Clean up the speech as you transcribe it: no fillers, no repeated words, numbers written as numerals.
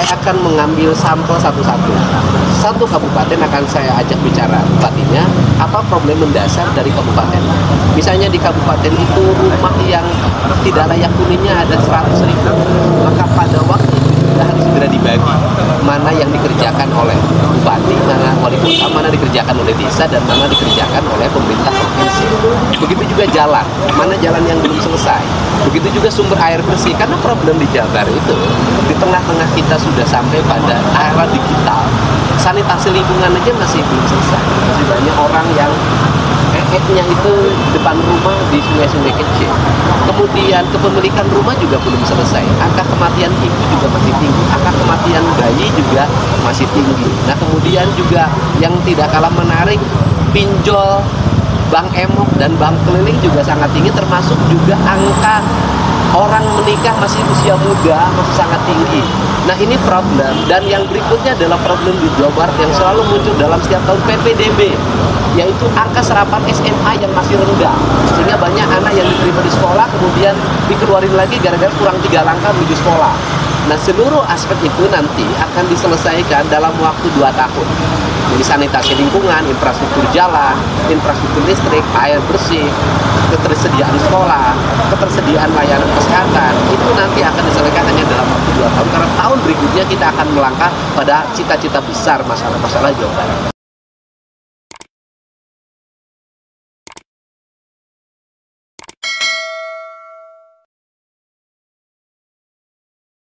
saya akan mengambil sampel satu-satu. Satu kabupaten akan saya ajak bicara bupatinya, apa problem mendasar dari kabupaten. Misalnya di kabupaten itu rumah yang tidak layak huninya ada 100.000, maka pada waktu itu juga harus segera dibagi. Mana yang dikerjakan oleh bupati, mana wali kota, mana dikerjakan oleh desa, dan mana dikerjakan oleh pemerintah provinsi. Begitu juga jalan, mana jalan yang belum selesai. Begitu juga sumber air bersih, karena problem di Jabar itu di tengah-tengah kita sudah sampai pada era digital, sanitasi lingkungan aja masih belum selesai. Masih banyak orang yang nya itu depan rumah di sungai-sungai kecil. Kemudian kepemilikan rumah juga belum selesai. Angka kematian ibu juga masih tinggi. Angka kematian bayi juga masih tinggi. Nah, kemudian juga yang tidak kalah menarik, pinjol bank emok dan bank keliling juga sangat tinggi, termasuk juga angka orang menikah masih usia muda masih sangat tinggi. Nah, ini problem, dan yang berikutnya adalah problem di Jawa Barat yang selalu muncul dalam setiap tahun, PPDB, yaitu angka serapan SMA yang masih rendah, sehingga banyak anak yang diterima di sekolah kemudian dikeluarin lagi gara-gara kurang 3 langkah menuju sekolah. Nah, seluruh aspek itu nanti akan diselesaikan dalam waktu 2 tahun. Jadi sanitasi lingkungan, infrastruktur jalan, infrastruktur listrik, air bersih, ketersediaan sekolah, ketersediaan layanan kesehatan, itu nanti akan diselesaikan hanya dalam waktu 2 tahun, karena tahun berikutnya kita akan melangkah pada cita-cita besar masalah-masalah Jawa Barat.